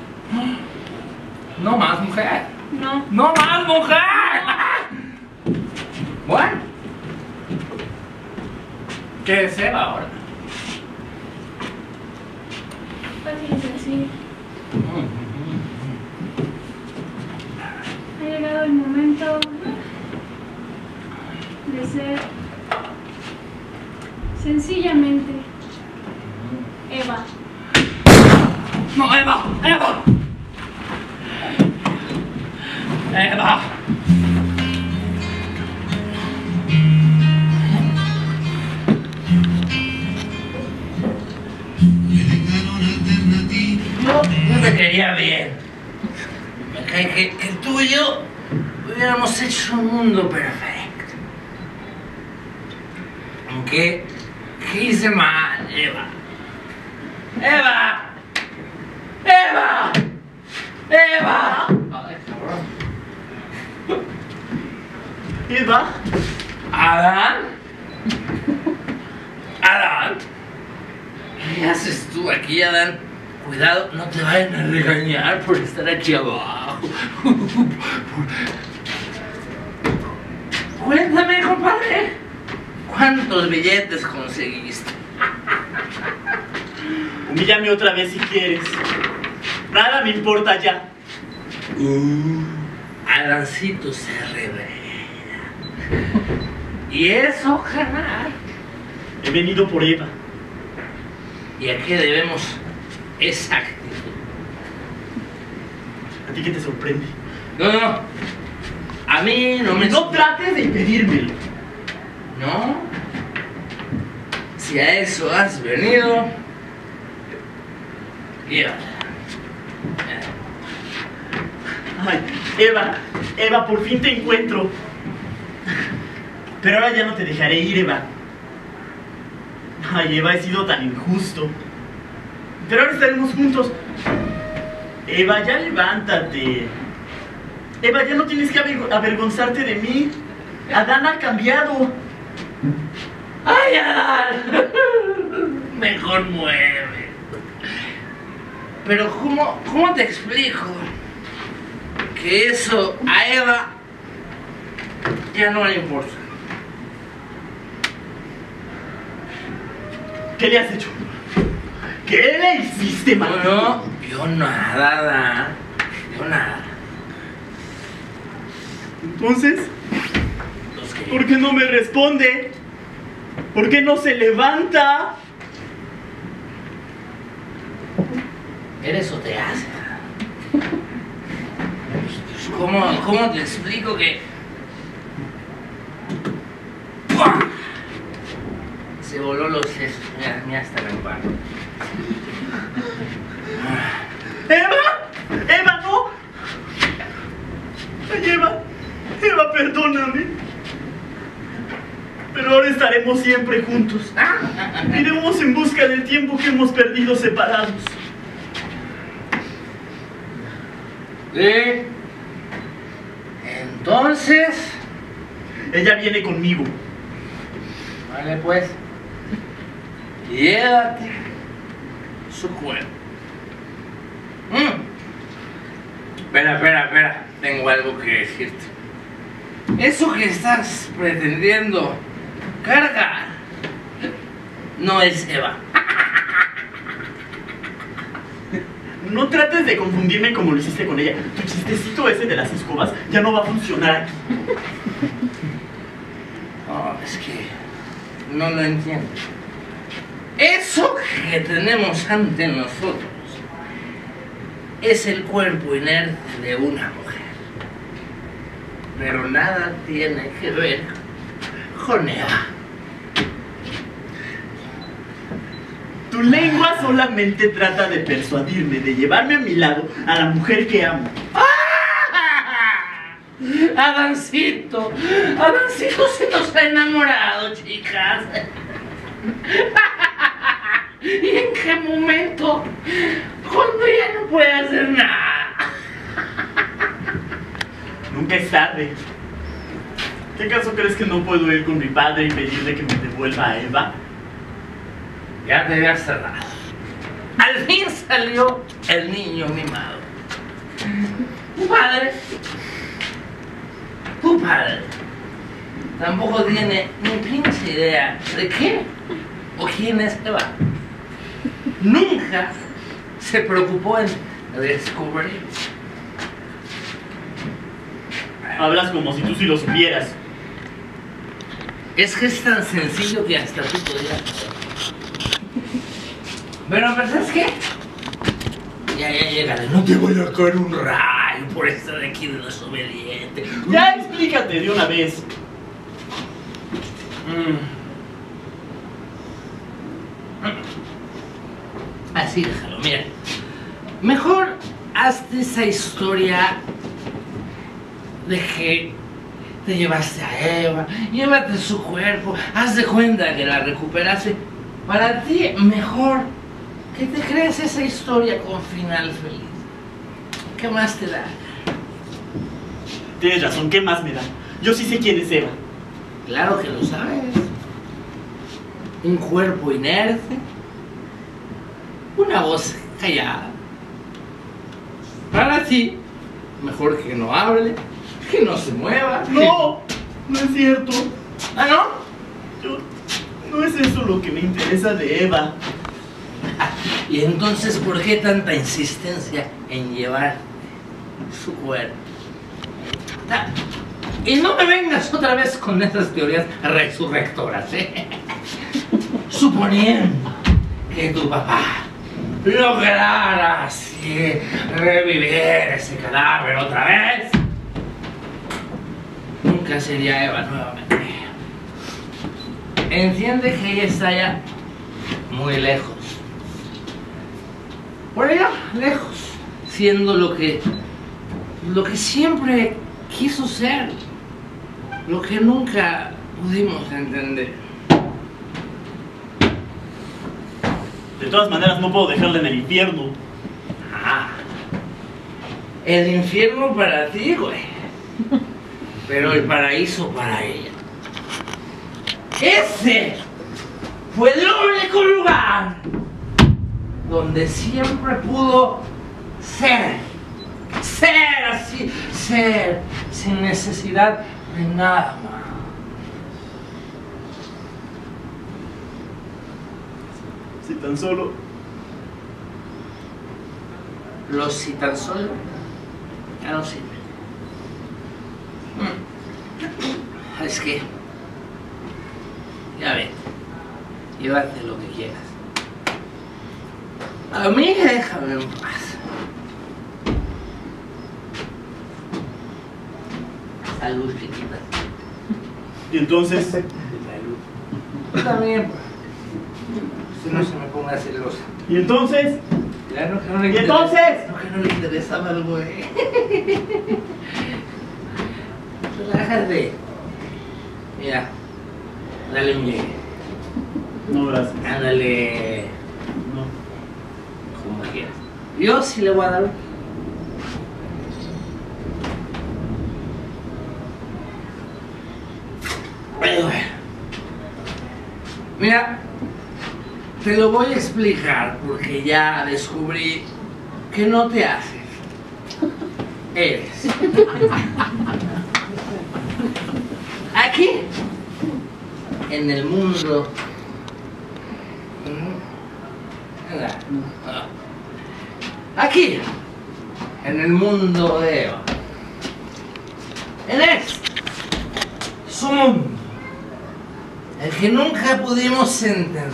No más, mujer. No. ¡No más, mujer! Bueno. ¿Qué es Eva ahora? Fácil de decir. Ha llegado el momento de ser sencillamente Eva. ¡No, Eva! ¡Eva! ¡Eva! te quería bien. Me cae que, que tú y yo hubiéramos hecho un mundo perfecto. ¿Qué? ¿Qué hice mal, Eva? ¡Eva! ¡Eva! ¡Eva! Ay, cabrón. Eva. ¿Adán? ¿Adán? ¿Qué haces tú aquí, Adán? Cuidado, no te vayan a regañar por estar aquí abajo. Cuéntame, compadre. ¿Cuántos billetes conseguiste? Humíllame otra vez si quieres. Nada me importa ya. Uh, Adancito se revela. ¿Y eso, carnal? He venido por Eva. ¿Y a qué debemos esa actitud? ¿A ti qué te sorprende? No, no, no. A mí no me... No trates de impedírmelo. ¿No? Si a eso has venido... Llévatela. Ay, Eva, Eva, por fin te encuentro. Pero ahora ya no te dejaré ir, Eva. Ay, Eva, he sido tan injusto. Pero ahora estaremos juntos. Eva, ya levántate. Eva, ya no tienes que aver- avergonzarte de mí. Adán ha cambiado. ¡Ay, Adán! Me conmueve. Pero ¿cómo, cómo te explico que eso a Eva ya no le importa? ¿Qué le has hecho? ¿Qué le hiciste, No, maldito? no, yo nada, Adán. Yo nada. Entonces, Los que... ¿por qué no me responde? ¿Por qué no se levanta? Eres o te hace. Pues, ¿Cómo, ¿Cómo te explico que... ¡Pua! Se voló los sesos. Mira, mira hasta me paro. ¡Eva! ¡Eva, no! Ay, Eva, Eva, perdóname. Pero ahora estaremos siempre juntos. Iremos en busca del tiempo que hemos perdido separados. ¿Sí? Entonces... Ella viene conmigo. Vale, pues. Llévate su cuerpo. Mm. Espera, espera, espera. Tengo algo que decirte. Eso que estás pretendiendo cargar no es Eva. No trates de confundirme como lo hiciste con ella. Tu chistecito ese de las escobas ya no va a funcionar aquí. No, es que no lo entiendo. Eso que tenemos ante nosotros es el cuerpo inerte de una mujer. Pero nada tiene que ver con Eva. Tu lengua solamente trata de persuadirme, de llevarme a mi lado a la mujer que amo. Adancito, Adancito se nos ha enamorado, chicas. ¿Y en qué momento? Cuando ya no puede hacer nada. Nunca es tarde. ¿Qué caso crees que no puedo ir con mi padre y pedirle que me devuelva a Eva? Ya te había cerrado. Al fin salió el niño mimado. Tu padre, tu padre, tampoco tiene ni pinche idea de qué o quién es Eva. Nunca se preocupó en descubrir. Hablas como si tú sí lo supieras. Es que es tan sencillo que hasta tú podrías hacerlo. Pero, pero ¿sabes qué? Ya, ya, llegale. No te voy a caer un rayo por estar aquí de desobediente. Ya explícate de una vez. Mm. Así déjalo, mira. Mejor hazte esa historia de que te llevaste a Eva, llévate su cuerpo, haz de cuenta que la recuperaste. Para ti, mejor que te crees esa historia con final feliz. ¿Qué más te da? Tienes razón, ¿qué más me da? Yo sí sé quién es Eva. Claro que lo sabes. Un cuerpo inerte, una voz callada. Para ti, mejor que no hable, que no se mueva. No, no es cierto. ¿Ah, no? Yo, no es eso lo que me interesa de Eva. Y entonces, ¿por qué tanta insistencia en llevar su cuerpo? Ah, y no me vengas otra vez con esas teorías resurrectoras, ¿eh? Suponiendo que tu papá lograra así revivir ese cadáver otra vez, nunca sería Eva nuevamente. Entiende que ella está ya muy lejos. Por allá, lejos, siendo lo que, lo que siempre quiso ser, lo que nunca pudimos entender. De todas maneras, no puedo dejarla en el infierno. Ah, el infierno para ti, güey, pero el paraíso para ella. Ese fue el único lugar donde siempre pudo ser, ser así, ser, sin necesidad de nada más. Si tan solo... Los si tan solo ya no sirven. Mm. Es que, ya ven, llévate lo que quieras. A mí déjame en paz. Salud, chiquita. Y entonces... Salud. Tú también, pues. Si no se me ponga celosa. Y entonces... Claro que no le ¿Y interesa. entonces? No, que no le interesaba al güey. Relájate. Mira, dale un llegue. No, gracias. Ándale. No. Como quieras. Yo sí le voy a dar un. Bueno, mira, te lo voy a explicar porque ya descubrí que no te haces. Eres. Aquí, en el mundo. Aquí, en el mundo de Eva. En este, su mundo. El que nunca pudimos entender.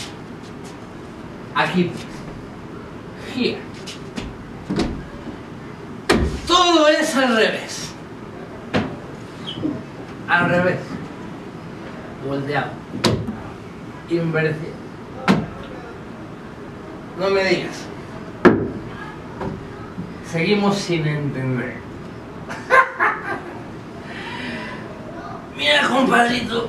Aquí, here. Todo es al revés. Al revés. Volteado. Invertido. No me digas. Seguimos sin entender. Mira, compadrito.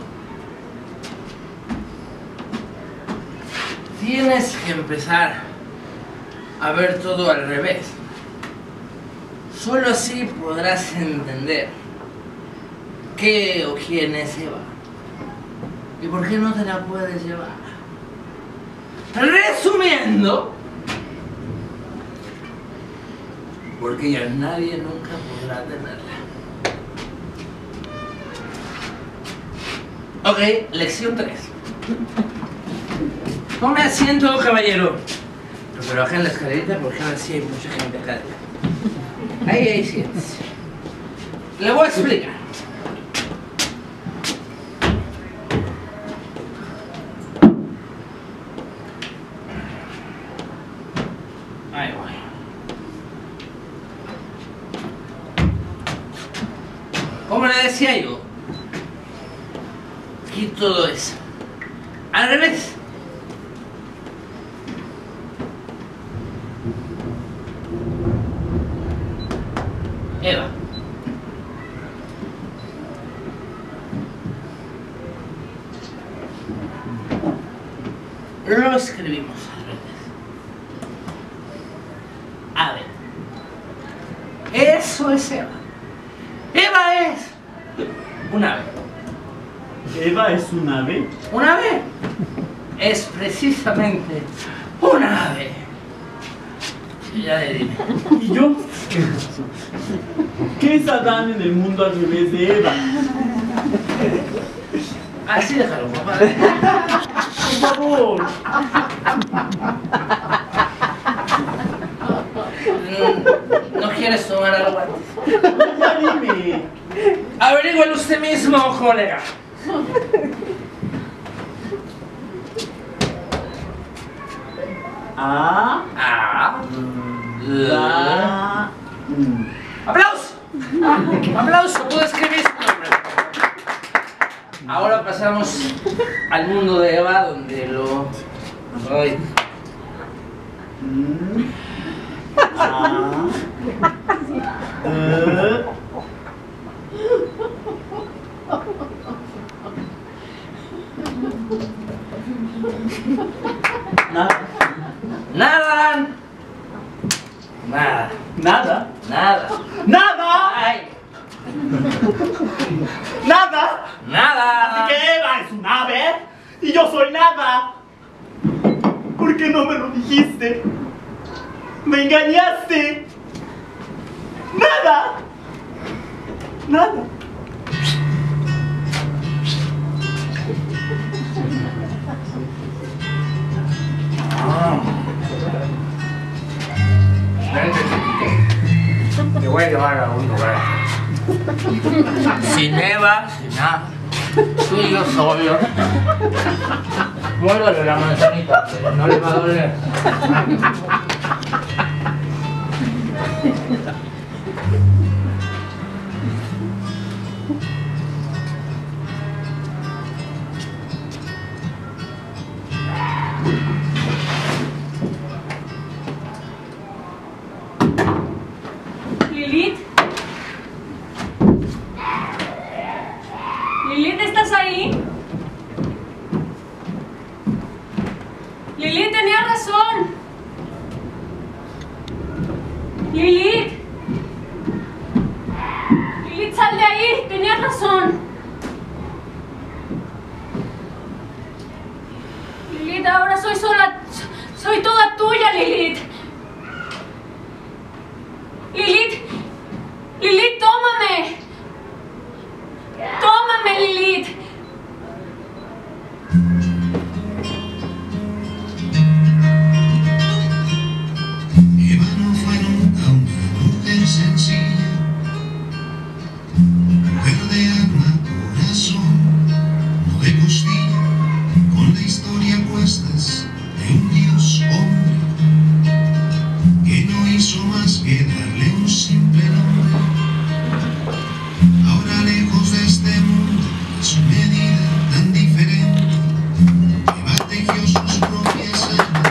Tienes que empezar a ver todo al revés. Solo así podrás entender qué o quién es Eva. ¿Y por qué no te la puedes llevar? Resumiendo, porque ya nadie nunca podrá tenerla. Ok, lección tres. Tome asiento, caballero. Pero baja en la escalerita porque ahora sí hay mucha gente acá. Ahí, ahí, siéntese. Le voy a explicar. Ahí voy. Como le decía yo, aquí todo es al revés. Eva. Lo escribimos al revés. A ver. Eso es Eva. Eva es un ave. ¿Eva es un ave? ¿Un ave? Es precisamente un ave. Ya le dime. ¿Y yo? ¿Qué es Adán en el mundo al revés de Eva? Así déjalo, papá. Por favor. ¿No quieres tomar algo antes? Ya dime. Averígüelo usted mismo, colega. A. Ah. La. ¡Aplauso! ¡Aplauso! Puedo escribir su nombre. Ahora pasamos al mundo de Eva, donde lo... Ay. A. E. Nada. ¡Nada, Dan! Nada. Nada. Nada. ¡Nada! ¡Ay! ¡Nada! ¡Nada! Así que Eva es un ave y yo soy nada. ¿Por qué no me lo dijiste? ¡Me engañaste! ¡Nada! ¡Nada! Vente, chiquito. Te voy a llevar a un lugar. Sin Eva, sin nada. Tú y yo solos. Muérdale la manzanita, pero no le va a doler. Lilith. Lilith, ¿estás ahí? Lilith, tenía razón. Lilith. Lilith, sal de ahí. Tenías razón. Lilith, ahora soy sola. Soy toda tuya, Lilith. Lilith. Lilith, tómame. Tómame, Lilith. Eva no fue nunca una mujer sencilla, mujer de alma, corazón, no de costilla, con la historia a cuestas de un dios hombre, que no hizo más que darle un simple nombre. Ahora lejos de este mundo, a su medida tan diferente, Eva tejió sus propias almas.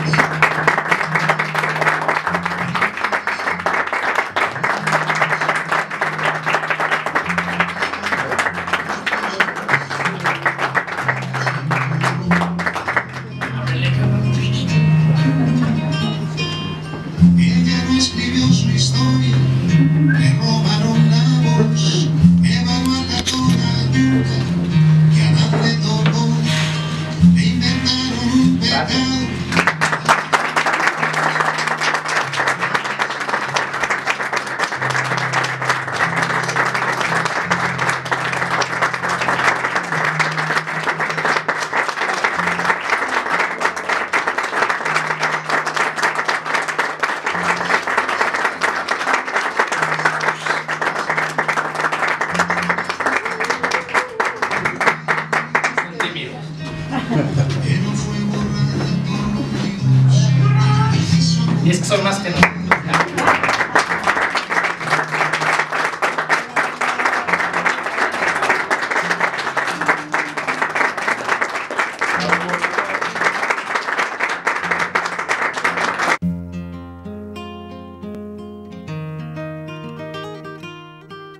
Ella no escribió su historia, le robaron la voz. Eva no acató la yuca que a Adán le tocó, le inventaron un pecado. Son tímidos. Que no fue borrada por Dios, hizo Y es que son más que nosotros.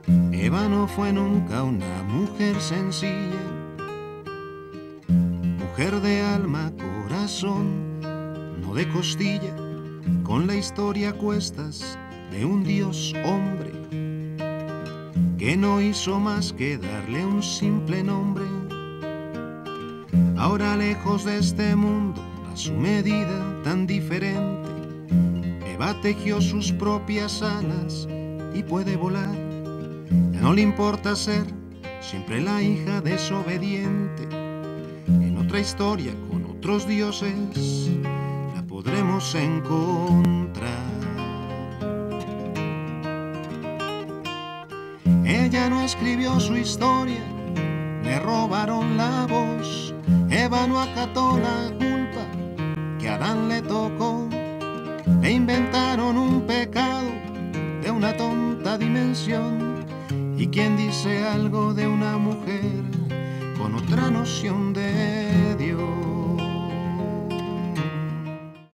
Eva no fue nunca una mujer sencilla, mujer de alma, corazón, no de costilla, con la historia a cuestas de un dios hombre que no hizo más que darle un simple nombre. Ahora lejos de este mundo, a su medida tan diferente, Eva tejió sus propias alas y puede volar. Ya no le importa ser siempre la hija desobediente. En otra historia con otros dioses la podremos encontrar. Ella no escribió su historia, le robaron la voz. Eva no acató la culpa que a Adán le tocó. Le inventaron un pecado de una tonta dimensión. ¿Y quién dice algo de una mujer con otra noción de Dios?